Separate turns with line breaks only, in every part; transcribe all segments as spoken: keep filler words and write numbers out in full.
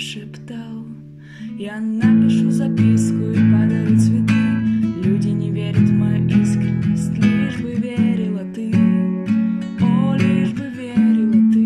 прошептал. Я напишу записку и подарю цветы. Люди не верят в мою искренность, лишь бы верила ты. О, лишь бы верила ты.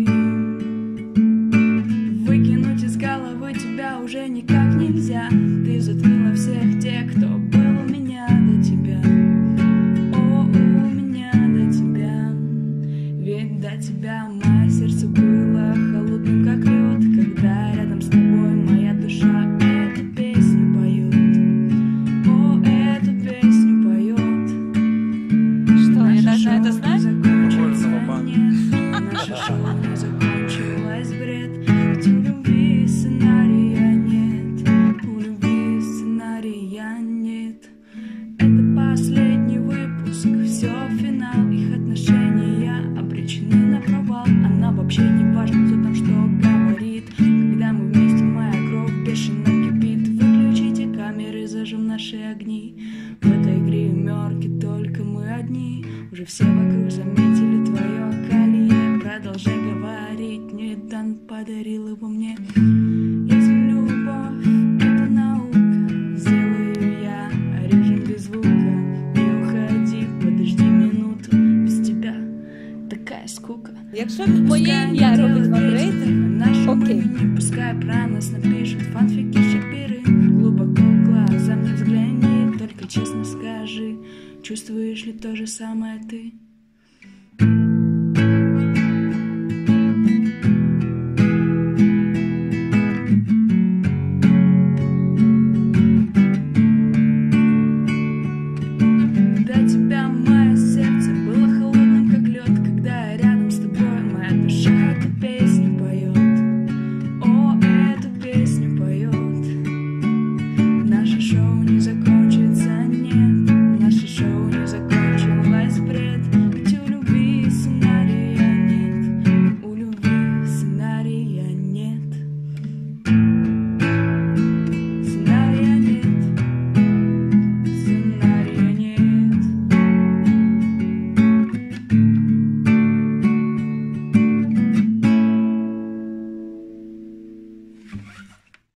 Выкинуть из головы тебя уже никак нельзя. Ты затмила всех тех, кто был у меня до тебя. О, у меня до тебя. Ведь до тебя мое сердце было холодным, как лед. Когда рядом с тобой моя душа эту песню поет. О, эту песню поет.
Что, я должна это знать?
Наша шоу не закончилась, бред. Ведь у любви сценария нет. У любви сценария нет. Это последний выпуск, все финал. Их отношения обречены на провал. Она вообще не важна, кто там что говорит. Когда мы вместе, моя кровь бешено кипит. Выключите камеры, зажжем наши огни. В этой игре мёрки только мы одни. Уже все вокруг заметили твое колье. Продолжай говорить, не дан подарил его мне. Если любовь — это наука, сделаю я режим без звука. Не уходи, подожди минуту, без тебя такая скука.
Якщо моє ім'я робить вам рейтинг, окей.
Не пускай про нас напишут фанфики, шиперы. Глубоко в глаза мне взгляни, только честно скажи, чувствуешь ли то же самое ты?